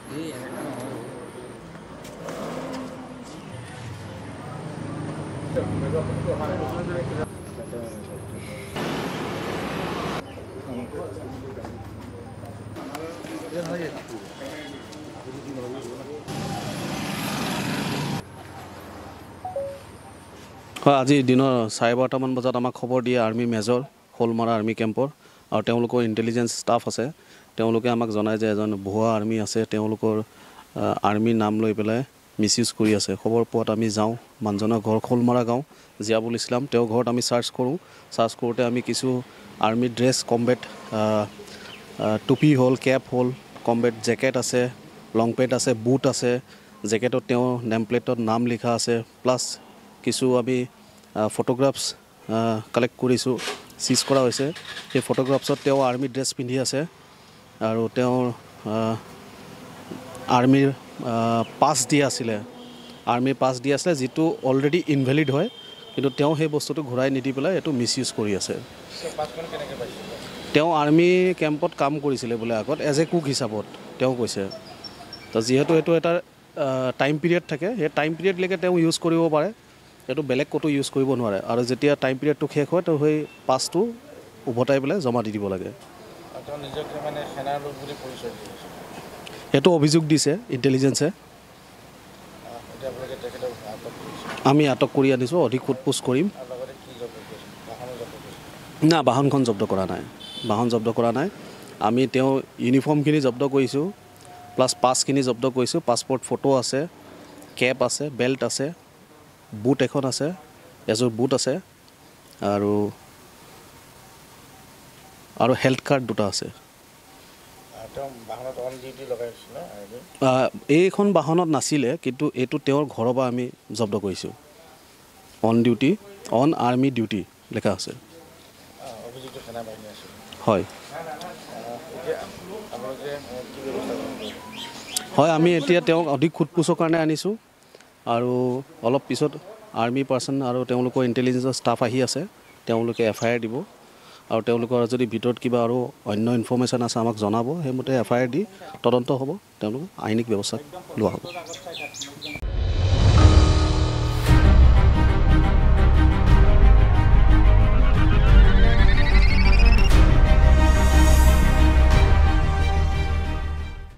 আজি দিনৰ 12:30 বজাত আমাক খবৰ দিয়ে আৰ্মি মেজৰ হোলমাৰা আৰ্মি কেম্পৰ আৰু তেওঁলোকৰ ইণ্টেলিজেন্স ষ্টাফ আছে তেওঁলোকে আমাক জনায় যে এজন ভুৱা আৰ্মি আছে তেওঁলোকৰ আৰ্মি নাম লৈ পেলাই মিসইউজ কৰি আছে খবৰ পোৱাত আমি যাওঁ মানুহজনৰ ঘৰ হোলমাৰা গাঁও জিয়াবুল ইছলাম তেওঁ ঘৰত আমি সাৰ্চ কৰোঁতে আমি কিছু আৰ্মি ড্ৰেছ কম্বেট টুপি হ'ল কেপ হ'ল কম্বেট জেকেট আছে লং পেণ্ট আছে বুট আছে জেকেটত তেওঁ নেম প্লেটত নাম লিখা আছে প্লাছ কিছু আমি ফটোগ্ৰাফছ কালেক্ট কৰিছোঁ সিজ কৰা হৈছে সেই ফটোগ্ৰাফছত তেওঁ আৰ্মি ড্ৰেছ পিন্ধি আছে আৰু তেওঁৰ আৰ্মিৰ পাছ দিয়া আছিলে আৰ্মিৰ পাছ দিয়া আছিলে যিটো অলৰেডি ইনভেলিড হয় কিন্তু তেওঁ সেই বস্তুটো ঘূৰাই নিদি পেলাই এইটো মিসইউজ কৰি আছে তেওঁ আৰ্মি কেম্পত কাম কৰিছিলে বোলে আগত এজ এ কুক হিচাপত তেওঁ কৈছে তো যিহেতু এইটো এটা টাইম পিৰিয়ড থাকে সেই টাইম পিৰিয়ডলৈকে তেওঁ ইউজ কৰিব পাৰে এইটো বেলেগ ক'তো ইউজ কৰিব নোৱাৰে আৰু যেতিয়া টাইম পিৰিয়ডটো শেষ হয় তো সেই পাছটো উভতাই পেলাই জমা দি দিব লাগে এইটো অভিযোগ দিছে ইণ্টেলিজেন্সে আমি আটক কৰি আনিছোঁ অধিক সোধপোছ কৰিম না বাহনখন জব্দ কৰা নাই বাহন জব্দ কৰা নাই আমি তেওঁ ইউনিফৰ্মখিনি জব্দ কৰিছোঁ প্লাছ পাছখিনি জব্দ কৰিছোঁ পাছপৰ্ট ফটো আছে কেপ আছে বেল্ট আছে বুট এখন আছে এযোৰ বুট আছে আৰু হেল্থ কাৰ্ড দুটা আছে এইখন বাহনত নাছিলে কিন্তু এইটো তেওঁৰ ঘৰৰ পৰা আমি জব্দ কৰিছোঁ on duty on army duty লেখা আছে হয় হয় আমি এতিয়া তেওঁক অধিক সোধপোছৰ কাৰণে আনিছোঁ আৰু অলপ পিছত আৰ্মি পাৰ্চন আৰু তেওঁলোকৰ ইণ্টেলিজেন্সৰ ষ্টাফ আহি আছে তেওঁলোকে FIR দিব আৰু তেওঁলোকৰ যদি ভিতৰত কিবা আৰু অন্য ইনফৰমেশ্যন আছে আমাক জনাব সেইমতে FIR দি তদন্ত হ'ব তেওঁলোকে আইনিক ব্যৱস্থা লোৱা হ'ব